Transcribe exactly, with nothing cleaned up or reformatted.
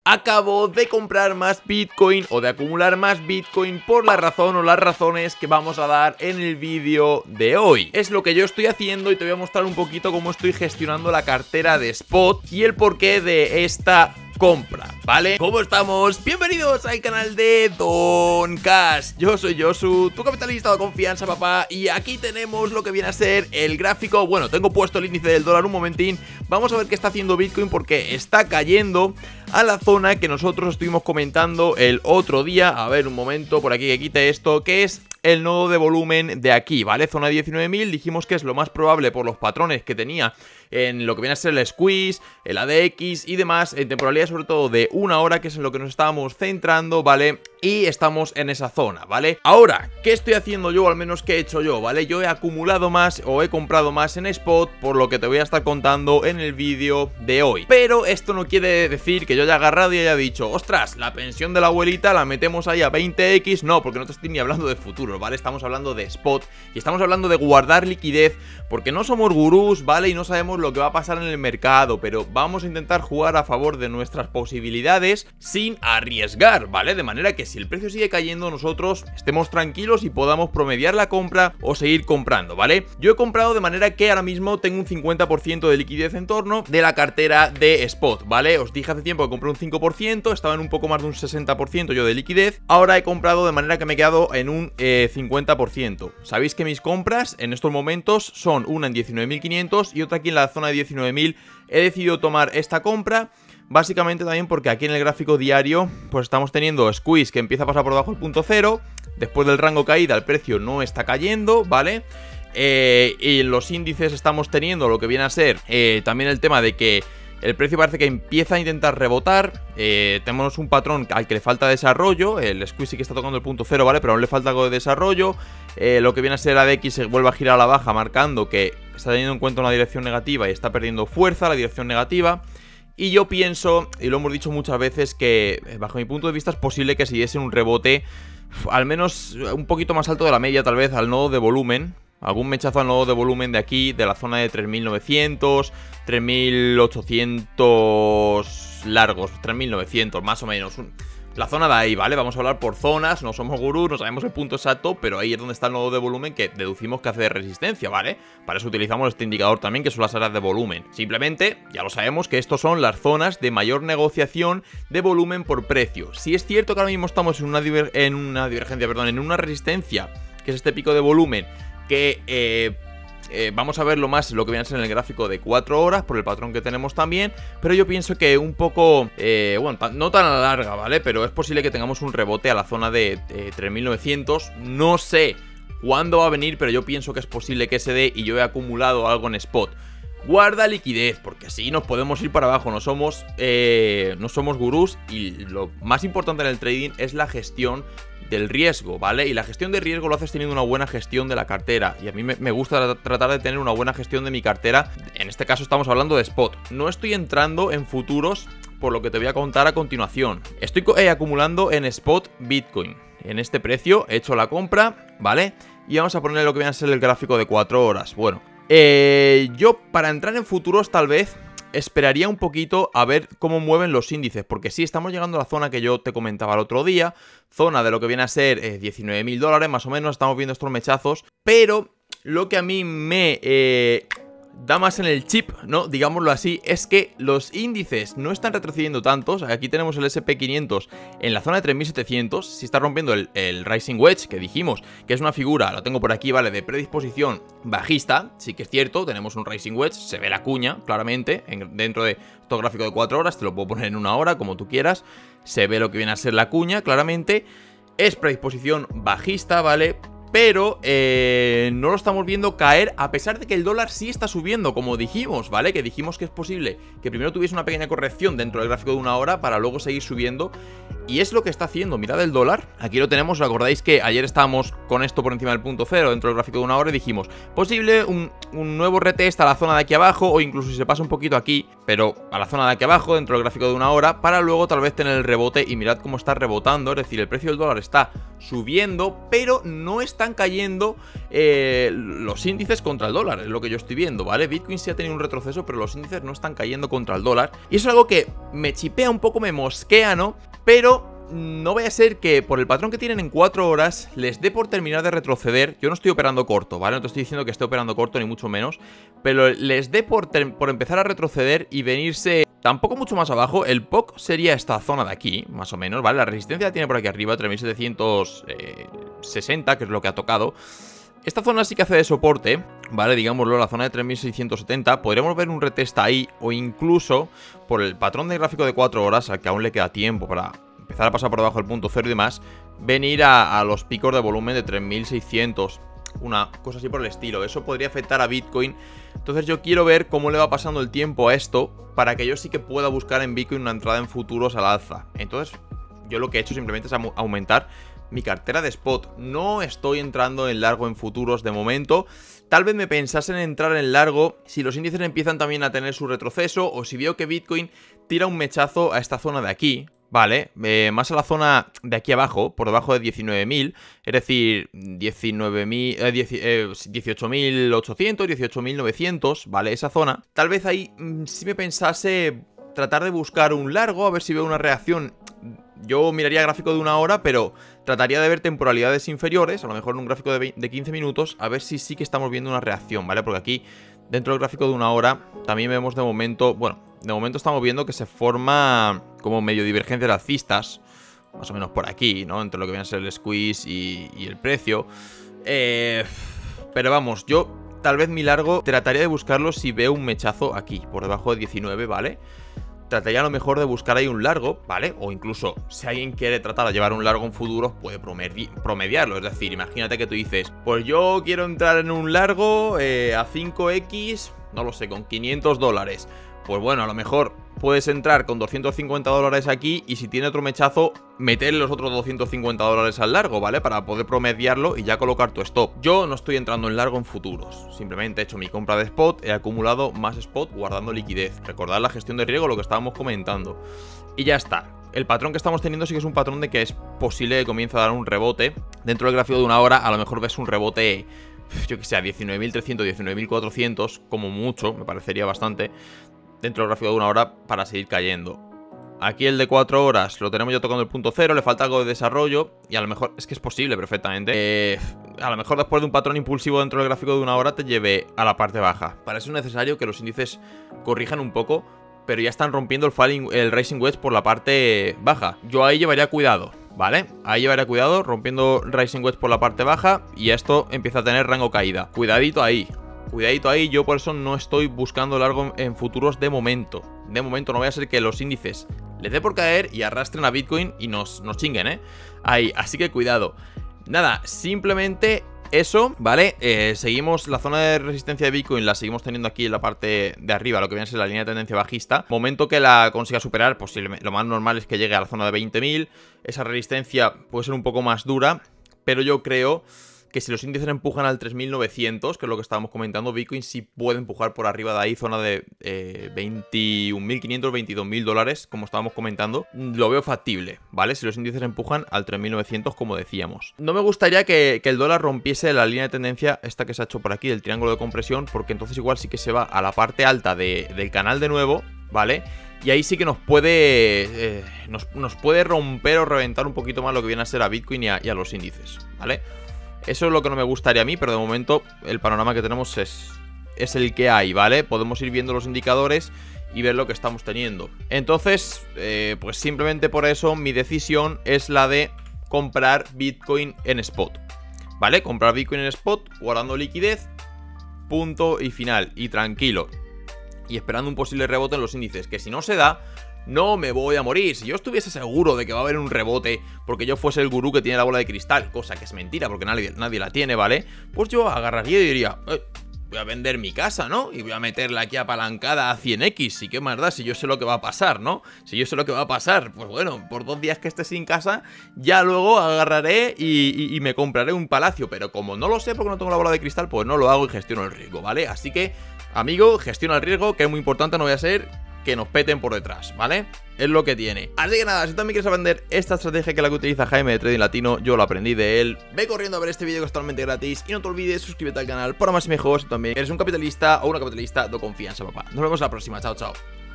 Acabo de comprar más Bitcoin o de acumular más Bitcoin por la razón o las razones que vamos a dar en el vídeo de hoy. Es lo que yo estoy haciendo y te voy a mostrar un poquito cómo estoy gestionando la cartera de Spot y el porqué de esta compra, ¿vale? ¿Cómo estamos? Bienvenidos al canal de Don Cash. Yo soy Josu, tu capitalista de confianza, papá. Y aquí tenemos lo que viene a ser el gráfico. Bueno, tengo puesto el índice del dólar un momentín. Vamos a ver qué está haciendo Bitcoin porque está cayendo a la zona que nosotros estuvimos comentando el otro día. A ver, un momento, por aquí que quite esto, que es el nodo de volumen de aquí, ¿vale? Zona diecinueve mil, dijimos que es lo más probable por los patrones que tenía en lo que viene a ser el squeeze, el A D X y demás, en temporalidad sobre todo de una hora, que es en lo que nos estábamos centrando, ¿vale? Y estamos en esa zona, ¿vale? Ahora, ¿qué estoy haciendo yo? O al menos, ¿qué he hecho yo? ¿Vale? Yo he acumulado más o he comprado más en Spot, por lo que te voy a estar contando en el vídeo de hoy. Pero esto no quiere decir que yo haya agarrado y haya dicho, ostras, la pensión de la abuelita la metemos ahí a veinte equis. No, porque no te estoy ni hablando de futuro, ¿vale? Estamos hablando de Spot y estamos hablando de guardar liquidez, porque no somos gurús, ¿vale? Y no sabemos lo que va a pasar en el mercado, pero vamos a intentar jugar a favor de nuestras posibilidades sin arriesgar, ¿vale? De manera que si el precio sigue cayendo, nosotros estemos tranquilos y podamos promediar la compra o seguir comprando, ¿vale? Yo he comprado de manera que ahora mismo tengo un cincuenta por ciento de liquidez en torno de la cartera de Spot, ¿vale? Os dije hace tiempo que compré un cinco por ciento, estaba en un poco más de un sesenta por ciento yo de liquidez. Ahora he comprado de manera que me he quedado en un eh, cincuenta por ciento. Sabéis que mis compras en estos momentos son una en diecinueve mil quinientos y otra aquí en la zona de diecinueve mil. He decidido tomar esta compra básicamente también porque aquí en el gráfico diario pues estamos teniendo squeeze que empieza a pasar por debajo del punto cero. Después del rango caída el precio no está cayendo, ¿vale? Eh, y en los índices estamos teniendo lo que viene a ser eh, también el tema de que el precio parece que empieza a intentar rebotar. eh, Tenemos un patrón al que le falta desarrollo. El squeeze que está tocando el punto cero, ¿vale? Pero aún le falta algo de desarrollo. eh, Lo que viene a ser A D X se vuelve a girar a la baja, marcando que está teniendo en cuenta una dirección negativa y está perdiendo fuerza la dirección negativa. Y yo pienso, y lo hemos dicho muchas veces, que bajo mi punto de vista es posible que se diese un rebote al menos un poquito más alto de la media, tal vez al nodo de volumen. Algún mechazo al nodo de volumen de aquí, de la zona de tres mil novecientos, tres mil ochocientos largos, tres mil novecientos más o menos. La zona de ahí, ¿vale? Vamos a hablar por zonas, no somos gurús, no sabemos el punto exacto, pero ahí es donde está el nodo de volumen que deducimos que hace de resistencia, ¿vale? Para eso utilizamos este indicador también, que son las áreas de volumen. Simplemente, ya lo sabemos, que estos son las zonas de mayor negociación de volumen por precio. Si es cierto que ahora mismo estamos en una, diver en una divergencia, perdón, en una resistencia, que es este pico de volumen, que eh, eh, vamos a verlo más lo que viene a ser en el gráfico de cuatro horas por el patrón que tenemos también, pero yo pienso que un poco, eh, bueno, no tan a la larga, ¿vale? Pero es posible que tengamos un rebote a la zona de eh, tres mil novecientos, no sé cuándo va a venir, pero yo pienso que es posible que se dé y yo he acumulado algo en Spot. Guarda liquidez, porque así nos podemos ir para abajo, no somos, eh, no somos gurús y lo más importante en el trading es la gestión del riesgo, ¿vale? Y la gestión de riesgo lo haces teniendo una buena gestión de la cartera. Y a mí me, me gusta tratar de tener una buena gestión de mi cartera. En este caso estamos hablando de Spot. No estoy entrando en futuros, por lo que te voy a contar a continuación. Estoy eh, acumulando en Spot Bitcoin. En este precio he hecho la compra, ¿vale? Y vamos a ponerle lo que viene a ser el gráfico de cuatro horas. Bueno, eh, yo para entrar en futuros tal vez esperaría un poquito a ver cómo mueven los índices, porque sí, estamos llegando a la zona que yo te comentaba el otro día, zona de lo que viene a ser eh, diecinueve mil dólares, más o menos, estamos viendo estos mechazos, pero lo que a mí me eh, da más en el chip, ¿no? Digámoslo así, es que los índices no están retrocediendo tanto. O sea, aquí tenemos el ese and pe quinientos en la zona de tres mil setecientos, si está rompiendo el, el Rising Wedge, que dijimos que es una figura, lo tengo por aquí, ¿vale? De predisposición bajista, sí que es cierto, tenemos un Rising Wedge, se ve la cuña, claramente, en, dentro de estos gráficos de cuatro horas, te lo puedo poner en una hora, como tú quieras, se ve lo que viene a ser la cuña, claramente, es predisposición bajista, ¿vale? Pero eh, no lo estamos viendo caer, a pesar de que el dólar sí está subiendo, como dijimos, ¿vale? Que dijimos que es posible que primero tuviese una pequeña corrección dentro del gráfico de una hora para luego seguir subiendo. Y es lo que está haciendo, mirad el dólar. Aquí lo tenemos, ¿os acordáis que ayer estábamos con esto por encima del punto cero dentro del gráfico de una hora y dijimos, posible un, un nuevo retest a la zona de aquí abajo, o incluso si se pasa un poquito aquí, pero a la zona de aquí abajo dentro del gráfico de una hora, para luego tal vez tener el rebote. Y mirad cómo está rebotando, es decir, el precio del dólar está subiendo, pero no están cayendo eh, los índices contra el dólar, es lo que yo estoy viendo, ¿vale? Bitcoin sí ha tenido un retroceso, pero los índices no están cayendo contra el dólar, y eso es algo que me chipea un poco, me mosquea, ¿no? Pero no vaya a ser que por el patrón que tienen en cuatro horas les dé por terminar de retroceder. Yo no estoy operando corto, ¿vale? No te estoy diciendo que esté operando corto ni mucho menos, pero les dé por, por empezar a retroceder y venirse tampoco mucho más abajo. El P O C sería esta zona de aquí, más o menos, ¿vale? La resistencia la tiene por aquí arriba, tres mil setecientos sesenta, que es lo que ha tocado. Esta zona sí que hace de soporte, ¿vale? Digámoslo, la zona de tres mil seiscientos setenta. Podríamos ver un retest ahí, o incluso por el patrón de gráfico de cuatro horas, al que aún le queda tiempo para empezar a pasar por debajo del punto cero y demás, venir a, a los picos de volumen de tres mil seiscientos, una cosa así por el estilo. Eso podría afectar a Bitcoin. Entonces yo quiero ver cómo le va pasando el tiempo a esto, para que yo sí que pueda buscar en Bitcoin una entrada en futuros al alza. Entonces yo lo que he hecho simplemente es aumentar mi cartera de spot. No estoy entrando en largo en futuros de momento. Tal vez me pensase en entrar en largo si los índices empiezan también a tener su retroceso, o si veo que Bitcoin tira un mechazo a esta zona de aquí, ¿vale? Eh, más a la zona de aquí abajo, por debajo de diecinueve mil, es decir, diecinueve mil, eh, eh, dieciocho mil ochocientos, dieciocho mil novecientos, ¿vale? Esa zona. Tal vez ahí mmm, si me pensase tratar de buscar un largo, a ver si veo una reacción. Yo miraría gráfico de una hora, pero trataría de ver temporalidades inferiores, a lo mejor en un gráfico de, veinte, de quince minutos, a ver si sí que estamos viendo una reacción, ¿vale? Porque aquí, dentro del gráfico de una hora, también vemos de momento, bueno, de momento estamos viendo que se forma como medio divergencias alcistas, más o menos por aquí, ¿no? Entre lo que viene a ser el squeeze y, y el precio. Eh, pero vamos, yo tal vez mi largo trataría de buscarlo si veo un mechazo aquí, por debajo de diecinueve, ¿vale? Trataría a lo mejor de buscar ahí un largo, ¿vale? O incluso, si alguien quiere tratar de llevar un largo en futuros, puede promedi promediarlo. Es decir, imagínate que tú dices, pues yo quiero entrar en un largo eh, a cinco equis, no lo sé, con quinientos dólares. Pues bueno, a lo mejor puedes entrar con doscientos cincuenta dólares aquí, y si tiene otro mechazo, meterle los otros doscientos cincuenta dólares al largo, ¿vale? Para poder promediarlo y ya colocar tu stop. Yo no estoy entrando en largo en futuros, simplemente he hecho mi compra de spot, he acumulado más spot guardando liquidez. Recordad la gestión de riesgo, lo que estábamos comentando. Y ya está. El patrón que estamos teniendo sí que es un patrón de que es posible que comience a dar un rebote. Dentro del gráfico de una hora, a lo mejor ves un rebote, yo que sé, a diecinueve mil trescientos, diecinueve mil cuatrocientos, como mucho, me parecería bastante, dentro del gráfico de una hora, para seguir cayendo. Aquí el de cuatro horas lo tenemos ya tocando el punto cero, le falta algo de desarrollo, y a lo mejor, es que es posible perfectamente, eh, a lo mejor después de un patrón impulsivo dentro del gráfico de una hora te lleve a la parte baja. Para eso es necesario que los índices corrijan un poco, pero ya están rompiendo el, falling, el Rising Wedge por la parte baja. Yo ahí llevaría cuidado, ¿vale? Ahí llevaría cuidado, rompiendo Rising Wedge por la parte baja, y esto empieza a tener rango caída. Cuidadito ahí. Cuidadito ahí, yo por eso no estoy buscando largo en futuros de momento. De momento no vaya a ser que los índices les dé por caer y arrastren a Bitcoin y nos, nos chinguen, ¿eh? Ahí, así que cuidado. Nada, simplemente eso, ¿vale? Eh, seguimos la zona de resistencia de Bitcoin, la seguimos teniendo aquí en la parte de arriba, lo que viene a ser la línea de tendencia bajista. Momento que la consiga superar, posiblemente, lo más normal es que llegue a la zona de veinte mil. Esa resistencia puede ser un poco más dura, pero yo creo que si los índices empujan al tres mil novecientos, que es lo que estábamos comentando, Bitcoin sí puede empujar por arriba de ahí, zona de eh, veintiún mil quinientos, veintidós mil dólares, como estábamos comentando. Lo veo factible, ¿vale? Si los índices empujan al tres mil novecientos, como decíamos. No me gustaría que, que el dólar rompiese la línea de tendencia, esta que se ha hecho por aquí, del triángulo de compresión, porque entonces igual sí que se va a la parte alta de, del canal de nuevo, ¿vale? Y ahí sí que nos puede eh, nos, nos puede romper o reventar un poquito más lo que viene a ser a Bitcoin y a, y a los índices, ¿vale? Eso es lo que no me gustaría a mí, pero de momento el panorama que tenemos es, es el que hay, ¿vale? Podemos ir viendo los indicadores y ver lo que estamos teniendo. Entonces, eh, pues simplemente por eso mi decisión es la de comprar Bitcoin en spot, ¿vale? Comprar Bitcoin en spot, guardando liquidez, punto y final, y tranquilo. Y esperando un posible rebote en los índices, que si no se da, no me voy a morir. Si yo estuviese seguro de que va a haber un rebote porque yo fuese el gurú que tiene la bola de cristal, cosa que es mentira porque nadie, nadie la tiene, ¿vale? Pues yo agarraría y diría, eh, voy a vender mi casa, ¿no? Y voy a meterla aquí apalancada a cien equis. ¿Y qué más da? Si yo sé lo que va a pasar, ¿no? Si yo sé lo que va a pasar, pues bueno, por dos días que esté sin casa, ya luego agarraré y, y, y me compraré un palacio. Pero como no lo sé porque no tengo la bola de cristal, pues no lo hago y gestiono el riesgo, ¿vale? Así que, amigo, gestiona el riesgo, que es muy importante, no voy a ser que nos peten por detrás, ¿vale? Es lo que tiene. Así que nada, si también quieres aprender esta estrategia que es la que utiliza Jaime de Trading Latino, yo lo aprendí de él, ve corriendo a ver este vídeo que es totalmente gratis y no te olvides suscríbete al canal para más y mejores. También eres un capitalista o una capitalista de confianza, papá. Nos vemos la próxima, chao, chao.